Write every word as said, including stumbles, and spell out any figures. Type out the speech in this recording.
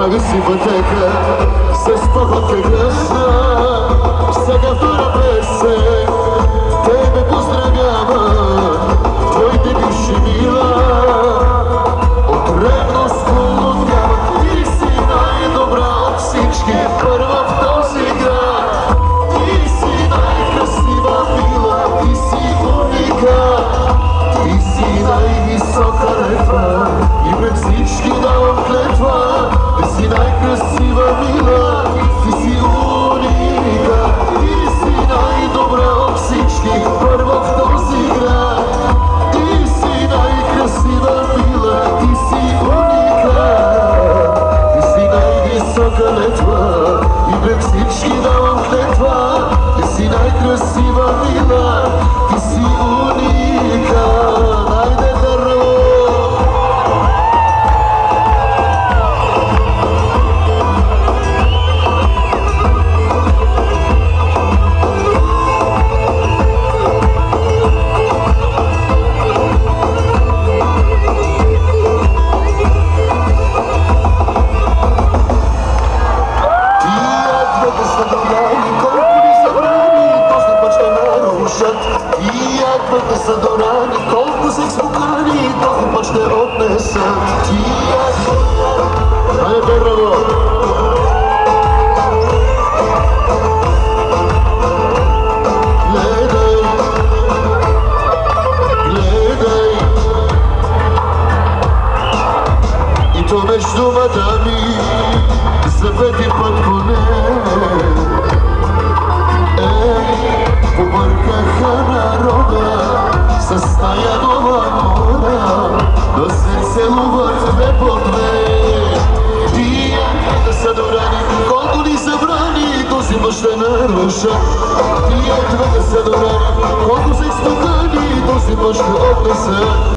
Pravi si pătecă, se spava că grăsa, se gătura pese, te me pozdravljava, tvoj debut și mila, otrevno sklonjava, ti si najdobra od всички, prva v този grad, ti si najkrasiva mila, ti si unika, ti si najvisoka letva, i pred всички davam kletva. Ti si najkrasiva mila, ti si unika, ti si najdobra od всичkih, prva v този grad. Ti si najkrasiva mila, ti si unika, ti si najvisoka letva i pred всички давам клетва. Ти си najkrasiva mila, ti si unika. Najde дърво! Задорани, колко се спокани, този път ще отнеса тия. Ай, браво! Гледай, гледай, и то между мадами, за пети път поне. Ей, побъркаха народа с тая нова мода, да се целуват две по две. Тия двете са добрани, колко ни събрани, този мъж ще наруша. Тия двете са добрани.